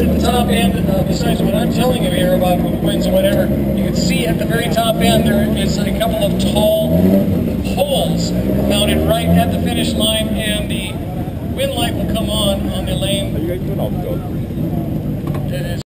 at the top end, besides what I'm telling you here about winds and whatever, you can see at the very top end there is a couple of tall poles mounted right at the finish line, and the wind light will come on the lane. Are you guys doing all the